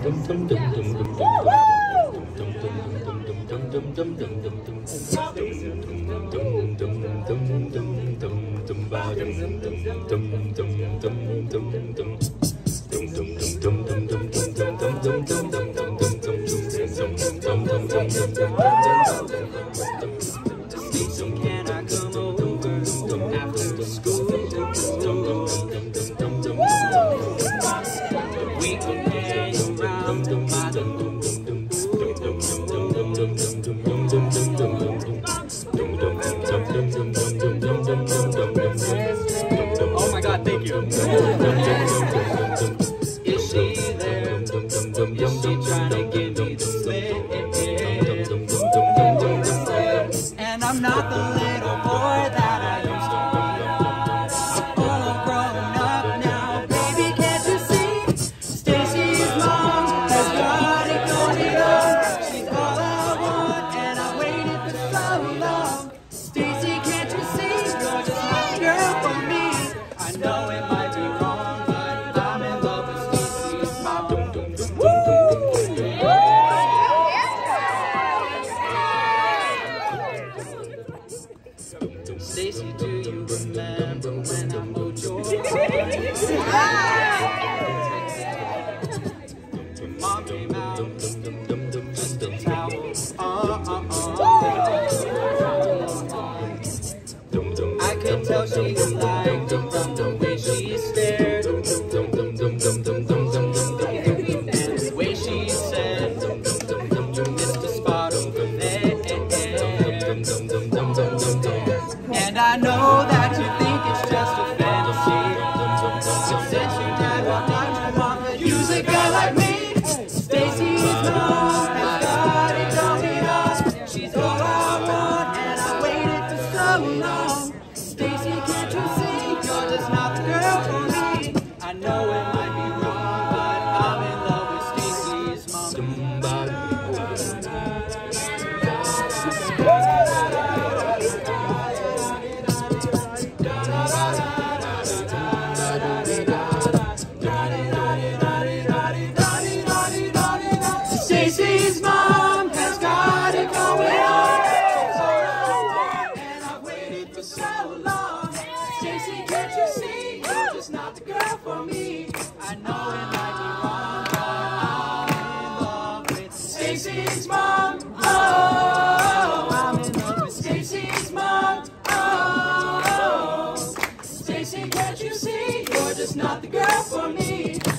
Oh my God, thank you. Is she there? Is she trying to give me the slip? And I'm not the little boy that I used to be. I'm all grown up now. Baby, can't you see? Stacy's mom has got it going on. She's all I want, and I waited for so long. Stacy, can't you see? You're just my girl for me. I know it might be wrong, but I'm in love with Stacy's mom. Stacy, do you remember when I moved your Mom came out, just a towel. I could tell she liked it from the way she stared, and the way she said, you missed a spot over there. And I know that you think it's just a fantasy. Since you dad walked out, your mom could use a guy like me. Stacy's mom has got it going on. She's all I want, and I waited for so long. Stacy, can't you see? You're just not the girl for me. I know it might be wrong, but I'm in love with Stacy's mom. Stacy's mom has got it going on. She's all I want, and I've waited for so long. Stacy, can't you see? You're just not the girl for me. I know it might be wrong, but I'm in love with Stacy's mom. Oh, I'm in love with Stacy's mom. Oh, Stacy, can't you see? You're just not the girl for me.